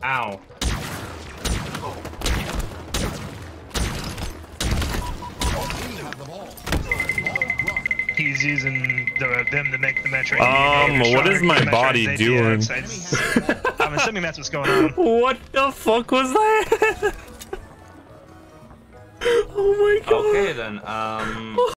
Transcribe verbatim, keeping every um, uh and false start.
Ow. He's using the, them to make the metro. Um, what is my body doing? I'm assuming that's what's going on. What the fuck was that? Oh my god. Okay then, um...